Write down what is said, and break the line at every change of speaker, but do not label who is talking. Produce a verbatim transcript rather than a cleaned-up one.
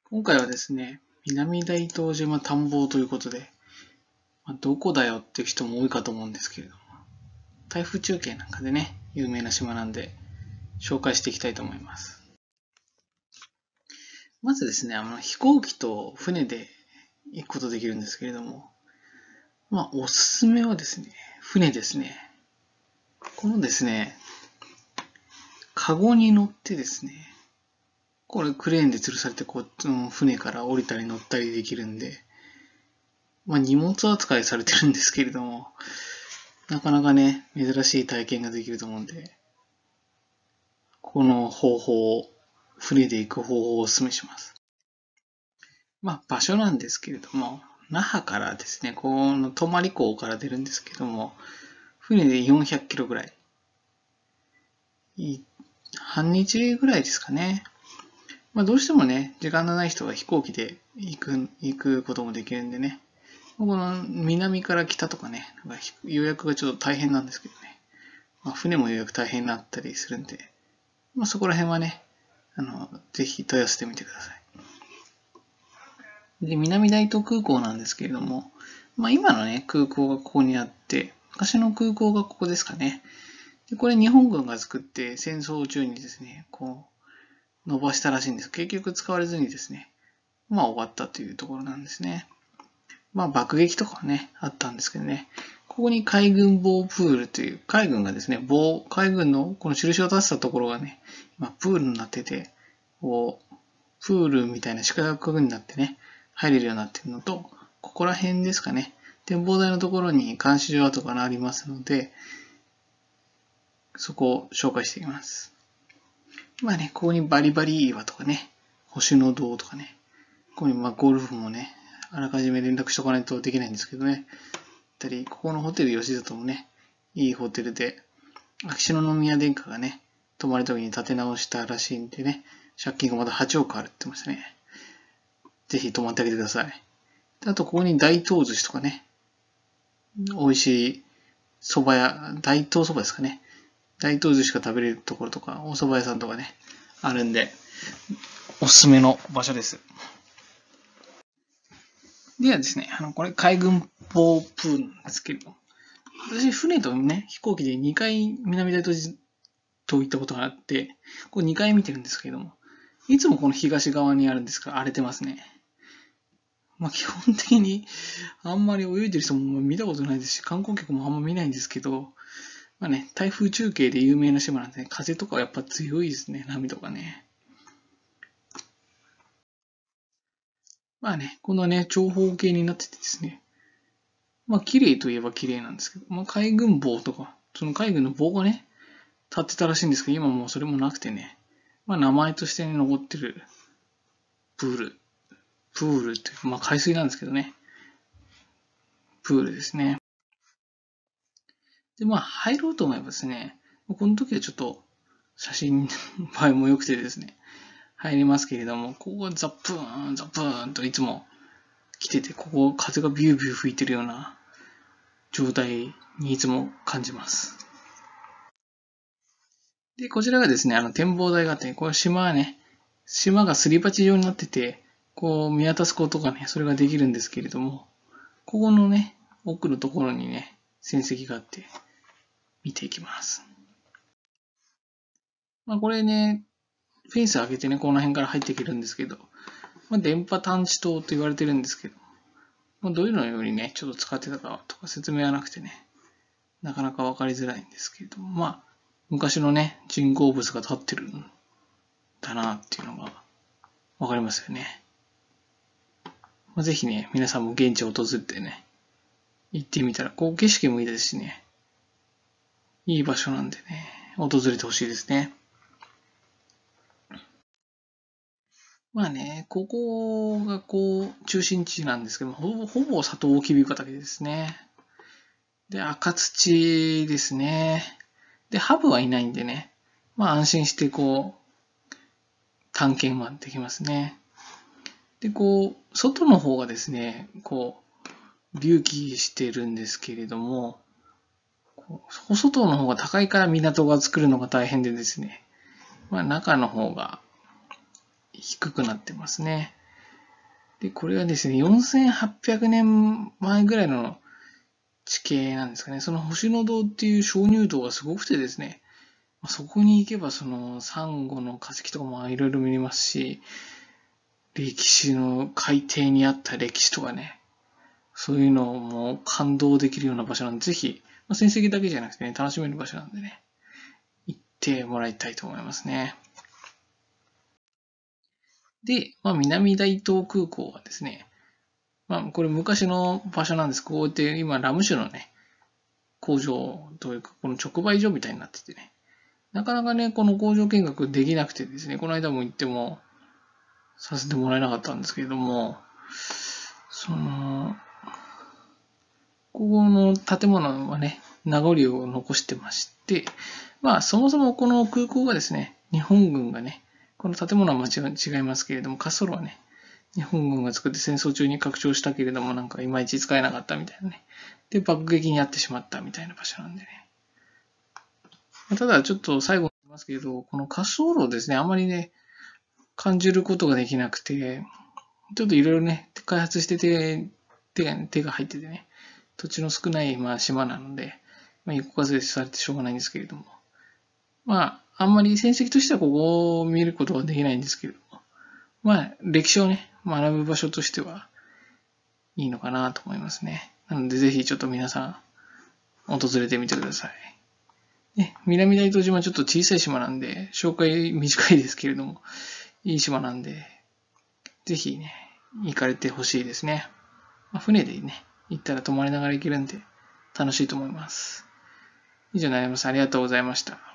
今回はですね、南大東島探訪ということで、まあ、どこだよっていう人も多いかと思うんですけれども、台風中継なんかでね、有名な島なんで、紹介していきたいと思います。まずですね、あの飛行機と船で行くことできるんですけれども、まあ、おすすめはですね、船ですね。このですね、カゴに乗ってですね、これクレーンで吊るされてこう、船から降りたり乗ったりできるんで、まあ荷物扱いされてるんですけれども、なかなかね、珍しい体験ができると思うんで、この方法を、船で行く方法をお勧めします。まあ場所なんですけれども、那覇からですね、この泊港から出るんですけども、船でよんひゃくキロぐらい。半日ぐらいですかね。まあどうしてもね、時間のない人は飛行機で行く、行くこともできるんでね。この南から北とかね、なんか予約がちょっと大変なんですけどね。まあ、船も予約大変になったりするんで、まあ、そこら辺はね、あの、ぜひ問い合わせてみてください。で、南大東空港なんですけれども、まあ、今のね、空港がここにあって、昔の空港がここですかね。で、これ日本軍が作って戦争中にですね、こう、伸ばしたらしいんです。結局使われずにですね、まあ終わったというところなんですね。まあ爆撃とかはね、あったんですけどね。ここに海軍防プールという、海軍がですね、防、海軍のこの印を出したところがね、今プールになってて、こう、プールみたいな四角になってね、入れるようになってるのと、ここら辺ですかね。展望台のところに監視所跡がありますので、そこを紹介しています。まあね、ここにバリバリ岩とかね、星の洞とかね、ここにまあゴルフもね、あらかじめ連絡しとかないとできないんですけどね。たり、ここのホテル吉里もね、いいホテルで、秋篠宮殿下がね、泊まる時に建て直したらしいんでね、借金がまだはちおくあるって言ってましたね。ぜひ泊まってあげてください。あと、ここに大東寿司とかね、美味しい蕎麦屋、大東蕎麦ですかね。大東寿司が食べれるところとか、お蕎麦屋さんとかね、あるんで、おすすめの場所です。ではですね、あの、これ海軍防プールなんですけれども、私、船とね、飛行機でにかい南大東と行ったことがあって、これにかい見てるんですけれども、いつもこの東側にあるんですが、荒れてますね。まあ基本的にあんまり泳いでる人も見たことないですし、観光客もあんま見ないんですけど、まあね、台風中継で有名な島なんで、ね、風とかはやっぱ強いですね、波とかね。まあね、このね、長方形になっててですね、まあ綺麗といえば綺麗なんですけど、まあ海軍棒とか、その海軍の棒がね、立ってたらしいんですけど、今もうそれもなくてね、まあ名前としてね、残ってるプール、プールっていうか、まあ海水なんですけどね、プールですね。で、まあ入ろうと思えばですね、この時はちょっと写真映えも良くてですね、入れますけれども、ここがザップーン、ザップーンといつも来てて、ここ風がビュービュー吹いてるような状態にいつも感じます。で、こちらがですね、あの展望台があって、これ島はね、島がすり鉢状になってて、こう見渡すことがね、それができるんですけれども、ここのね、奥のところにね、戦績があって、見ていきます。まあこれね、フェンス開けてね、この辺から入っていけるんですけど、まあ電波探知灯と言われてるんですけど、まあどういうのようにね、ちょっと使ってたかとか説明はなくてね、なかなかわかりづらいんですけれども、まあ、昔のね、人工物が立ってるんだなっていうのがわかりますよね。まあ、ぜひね、皆さんも現地を訪れてね、行ってみたら、こう景色もいいですしね、いい場所なんでね、訪れてほしいですね。まあね、ここがこう、中心地なんですけども、ほぼ、ほぼサトウキビ畑ですね。で、赤土ですね。で、ハブはいないんでね、まあ安心してこう、探検はできますね。で、こう、外の方がですね、こう、隆起してるんですけれども、外の方が高いから港が作るのが大変でですね、まあ中の方が低くなってますね。 で、これはですね、よんせんはっぴゃくねんまえぐらいの地形なんですかね。その星の洞っていう鍾乳洞がすごくてですね、そこに行けばそのサンゴの化石とかもいろいろ見れますし、歴史の海底にあった歴史とかね、そういうのをもう感動できるような場所なんで、ぜひ、まあ、戦績だけじゃなくてね、楽しめる場所なんでね、行ってもらいたいと思いますね。で、まあ、南大東空港はですね、まあ、これ昔の場所なんです。こうやって今、ラム酒のね、工場というか、この直売所みたいになっててね、なかなかね、この工場見学できなくてですね、この間も行ってもさせてもらえなかったんですけれども、その、ここの建物はね、名残を残してまして、まあ、そもそもこの空港がですね、日本軍がね、この建物は間違いますけれども、滑走路はね、日本軍が作って戦争中に拡張したけれども、なんかいまいち使えなかったみたいなね。で、爆撃にあってしまったみたいな場所なんでね。ただ、ちょっと最後に言いますけれど、この滑走路をですね、あまりね、感じることができなくて、ちょっといろいろね、開発してて、手が、手が入っててね、土地の少ない、まあ、島なので、まあ、横風されてしょうがないんですけれども。まあ、あんまり戦績としてはここを見ることはできないんですけれども。まあ、歴史をね、学ぶ場所としてはいいのかなと思いますね。なので、ぜひちょっと皆さん、訪れてみてください。ね、南大東島ちょっと小さい島なんで、紹介短いですけれども、いい島なんで、ぜひね、行かれてほしいですね。まあ、船でね、行ったら泊まりながら行けるんで、楽しいと思います。以上になります。ありがとうございました。